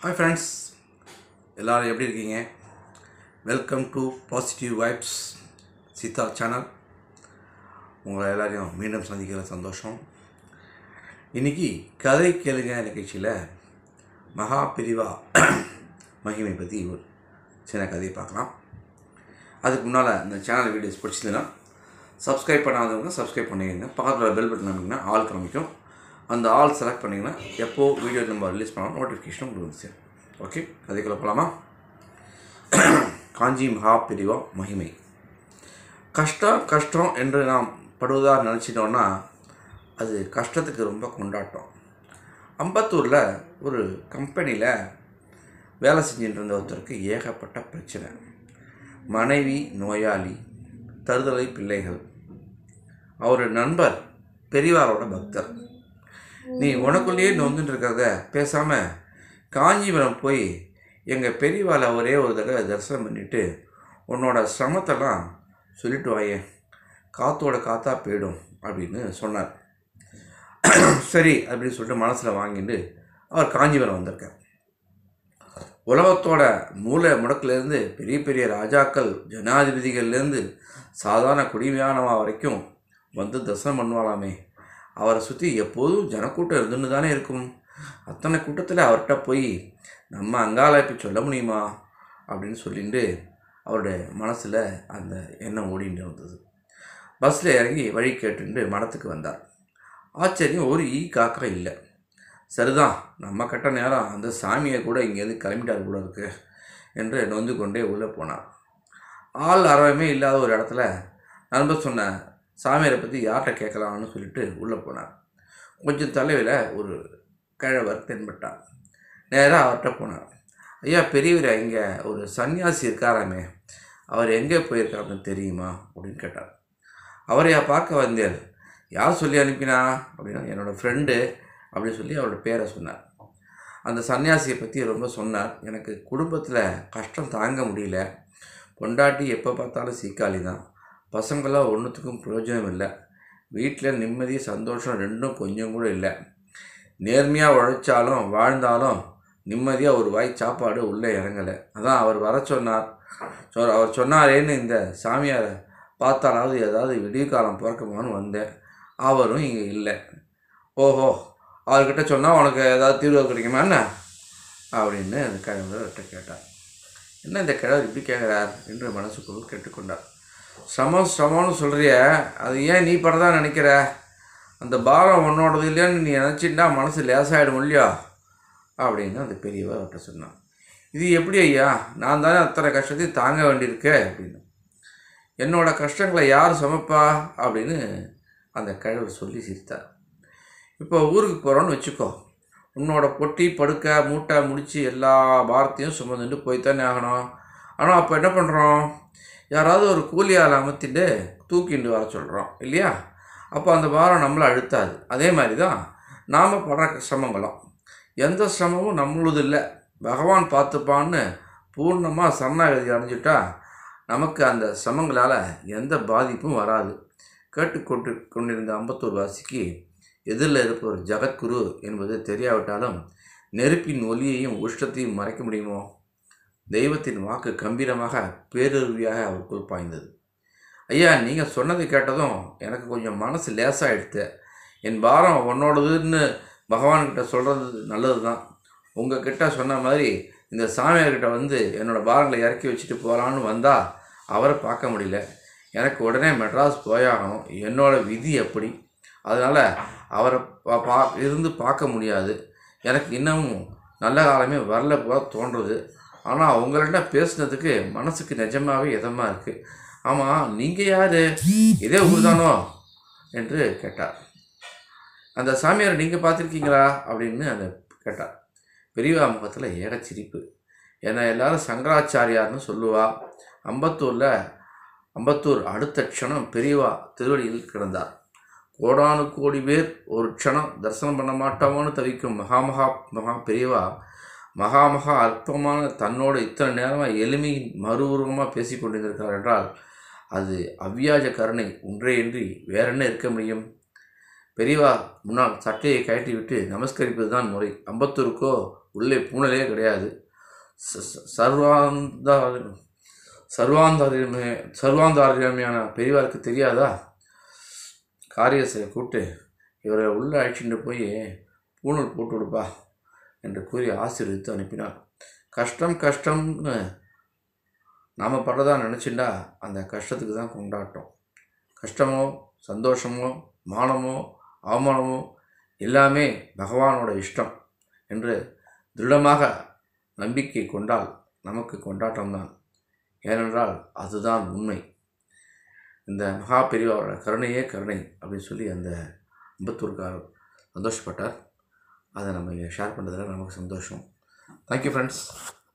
Hi friends, எல்லாரும் எப்படி இருக்கீங்க? Welcome to positive vibes Seetha channel. உங்களை எல்லாரையும் மீண்டும் சந்திக்கிற சந்தோஷம். இன்றைக்கி கதை கேளுங்க நிகழ்ச்சியில் மகா பிரிவா மகிமை பற்றி ஒரு சின்ன கதையை பார்க்கலாம். அதுக்கு முன்னால் இந்த சேனல் வீடியோஸ் பிடிச்சதுன்னா சப்ஸ்கிரைப் பண்ணாதவங்க சப்ஸ்கிரைப் பண்ணிடுங்க. பக்கத்தில் பெல் பட்டன் அமைங்கன்னா ஆல் காமிக்கும். அந்த ஆல் செலக்ட் பண்ணிங்கன்னா எப்போது வீடியோ நம்ம ரிலீஸ் பண்ணாலும் நோட்டிஃபிகேஷன் உங்களுக்கு சேரும். ஓகே, கதைக்குள்ள போகலாமா? காஞ்சி மகா பிரிவா மகிமை. கஷ்டம் என்று நாம் படுவதாக நினச்சிட்டோன்னா அது கஷ்டத்துக்கு ரொம்ப கொண்டாட்டம். அம்பத்தூரில் ஒரு கம்பெனியில் வேலை செஞ்சுட்டு இருந்த ஒருத்தருக்கு ஏகப்பட்ட பிரச்சனை. மனைவி நோயாளி, தருதலை பிள்ளைகள். அவர் நண்பர் பெரியவாரோட பக்தர். நீ உனக்குள்ளேயே நொந்துட்டு இருக்கிறத பேசாமல் காஞ்சிபுரம் போய் எங்கள் பெரியவாளை ஒரே ஒரு தடவை தரிசனம் பண்ணிவிட்டு உன்னோட சிரமத்தெல்லாம் சொல்லிட்டு வாயே, காற்றோட காற்றா போயிடும் அப்படின்னு சொன்னார். சரி அப்படின்னு சொல்லிட்டு மனசில் வாங்கிட்டு அவர் காஞ்சிபுரம் வந்திருக்கார். உலகத்தோட மூளை முடக்கிலேருந்து பெரிய பெரிய ராஜாக்கள் ஜனாதிபதிகள்லேருந்து சாதாரண குடிமையானவா வரைக்கும் வந்து தரிசனம் பண்ணுவாளாமே. அவரை சுற்றி எப்போதும் ஜனக்கூட்டம் இருந்துன்னு தானே இருக்கும். அத்தனை கூட்டத்தில் அவர்கிட்ட போய் நம்ம அங்கால இப்போ சொல்ல முடியுமா அப்படின்னு சொல்லிட்டு அவருடைய மனசில் அந்த எண்ணம் ஓடிட்டு வந்தது. பஸ்ஸில் இறங்கி வழி கேட்டுட்டு மடத்துக்கு வந்தார். ஆச்சரியம், ஒரு காக்கா இல்லை. சரிதான், நம்ம கட்ட நேரம் அந்த சாமியை கூட இங்கேருந்து கிளம்பிட்டார் கூட இருக்கு என்று நொந்து கொண்டே உள்ளே போனார். ஆள் அறவே இல்லாத ஒரு இடத்துல நண்பர் சொன்ன சாமியாரை பற்றி யார்கிட்ட கேட்கலாம்னு சொல்லிட்டு உள்ளே போனார். கொஞ்சம் தொலைவில் ஒரு கிழவர் தென்பட்டார். நேராக அவர்கிட்ட போனார். ஐயா பெரியவர், இங்கே ஒரு சன்னியாசி இருக்காராமே, அவர் எங்கே போயிருக்காருன்னு தெரியுமா அப்படின்னு கேட்டார். அவரையா பார்க்க வந்தேன்? யார் சொல்லி அனுப்பினா அப்படின்னா, என்னோடய ஃப்ரெண்டு அப்படின்னு சொல்லி அவரோட பேரை சொன்னார். அந்த சன்னியாசியை பற்றி ரொம்ப சொன்னார். எனக்கு குடும்பத்தில் கஷ்டம் தாங்க முடியல. பொண்டாட்டி எப்போ பார்த்தாலும் சீக்காளி தான். பசங்களாம் ஒன்றுத்துக்கும் பிரயோஜனம் இல்லை. வீட்டில் நிம்மதி சந்தோஷம் ரெண்டும் கொஞ்சம் கூட இல்லை. நேர்மையாக உழைச்சாலும் வாழ்ந்தாலும் நிம்மதியாக ஒரு வாய் சாப்பாடு உள்ளே இறங்கலை. அதான் அவர் வர சொன்னார். அவர் சொன்னாரேன்னு இந்த சாமியாரை பார்த்தாலாவது ஏதாவது விடிய காலம் பிறக்குமான்னு வந்தேன். அவரும் இங்கே இல்லை. ஓஹோ, அவர்கிட்ட சொன்னால் உனக்கு ஏதாவது தீர்வு கிடைக்குமா என்ன அப்படின்னு அந்த கிழவர்கிட்ட கேட்டார். என்ன இந்த கிழவர் இப்படி கேட்குறார் என்று மனசுக்குள் கேட்டுக்கொண்டார். சிரமம்னு சொல்கிறிய, அது ஏன் நீ படுறதா நினைக்கிற? அந்த பாரம் உன்னோடது இல்லைன்னு நீ நினச்சிட்டா மனசு லேசாகிடும் இல்லையா அப்படின்னு அந்த பெரியவர் அவர்கிட்ட சொன்னான். இது எப்படி ஐயா, நான் தானே அத்தனை கஷ்டத்தையும் தாங்க வேண்டியிருக்கு அப்படின்னு. என்னோட கஷ்டங்களை யார் சமைப்பா அப்படின்னு அந்த கிழவர் சொல்லி சிரித்தார். இப்போ ஊருக்கு போகிறோன்னு வச்சுக்கோ. உன்னோட பொட்டி படுக்க மூட்டை முடித்து எல்லா பாரத்தையும் சுமந்துட்டு போய்த்தானே ஆகணும். ஆனால் அப்போ என்ன பண்ணுறோம்? யாராவது ஒரு கூலியால் அமர்த்திட்டு தூக்கிட்டு வர சொல்கிறோம் இல்லையா? அப்போ அந்த பாரம் நம்மளை அழுத்தாது. அதே மாதிரி தான் நாம் படுற சிரமங்களும். எந்த சிரமமும் நம்மளது இல்லை, பகவான் பார்த்துப்பான்னு பூர்ணமாக சரணாகதி அடைஞ்சிட்டா நமக்கு அந்த சிரமங்களால் எந்த பாதிப்பும் வராது. கொண்டிருந்த அம்பத்தூர் வாசிக்கு எதிரில் இருப்பவர் ஜகத்குரு என்பது தெரியாவிட்டாலும் நெருப்பின் ஒலியையும் உஷ்டத்தையும் மறைக்க முடியுமோ? தெய்வத்தின் வாக்கு கம்பீரமாக பேரருவியாக அவருக்குள் பாய்ந்தது. ஐயா, நீங்கள் சொன்னதை கேட்டதும் எனக்கு கொஞ்சம் மனசு லேசாகிடுது. என் பாரம் உன்னோடதுன்னு பகவான்கிட்ட சொல்கிறது நல்லது தான். உங்ககிட்ட சொன்ன மாதிரி இந்த சாமியார்கிட்ட வந்து என்னோடய பாரங்களை இறக்கி வச்சுட்டு போகலான்னு வந்தால் அவரை பார்க்க முடியல. எனக்கு உடனே மெட்ராஸ் போயாகணும். என்னோடய விதி எப்படி. அதனால் அவரை இருந்து பார்க்க முடியாது. எனக்கு இன்னமும் நல்ல காலமே வரல போல தோன்றுறது. ஆனால் உங்கள்கிட்ட பேசுனதுக்கு மனசுக்கு நிஜமாகவே இதமாக இருக்குது. ஆமாம், நீங்கள் யார்? இதே ஊர் தானோ என்று கேட்டார். அந்த சாமியாரை நீங்கள் பார்த்துருக்கீங்களா அப்படின்னு அந்த கேட்டார். பெரியவா முகத்தில் ஏகச்சிரிப்பு. ஏன்னா எல்லாரும் சங்கராச்சாரியார்னு சொல்லுவா. அம்பத்தூர் அடுத்த க்ஷணம் பெரியவா திருவடியில் கிடந்தார். கோடானு கோடி பேர் ஒரு க்ஷணம் தரிசனம் பண்ண மாட்டோமோன்னு தவிக்கும் மகா பெரியவா மகா அற்பமான தன்னோடு இத்தனை நேரமாக எளிமையின் மறு உருவமாக பேசி கொண்டிருக்கிறார் என்றால் அது அவ்வியாஜ கருணை ஒன்றேயின்றி வேற என்ன இருக்க முடியும்? பெரியவா முன்னால் சட்டையை கழட்டி விட்டு நமஸ்கரிப்பது தான் முறை. அம்பத்தூருக்கோ உள்ளே பூனலே கிடையாது. சர்வாந்தார சர்வாந்தாரியமே சர்வாந்தாரியமையான பெரியவாருக்கு தெரியாதா? காரியத்தை கூப்பிட்டு இவரை உள்ளே அழைச்சிட்டு போய் பூணல் போட்டு விடுப்பா என்று கூறி ஆசீர்வதித்து அனுப்பினார். கஷ்டம்னு நாம் படுறதா நினச்சிண்டா அந்த கஷ்டத்துக்கு தான் கொண்டாட்டம். கஷ்டமோ சந்தோஷமோ மானமோ அவமானமோ எல்லாமே பகவானோட இஷ்டம் என்று திருடமாக நம்பிக்கை கொண்டால் நமக்கு கொண்டாட்டம்தான். ஏனென்றால் அதுதான் உண்மை. இந்த மகா பெரியவாரோட கருணையே கருணை அப்படின்னு சொல்லி அந்த அம்பத்தூர்காரர் சந்தோஷப்பட்டார். அதை நம்ம ஷேர் பண்ணுறதுல நமக்கு சந்தோஷம். Thank you friends.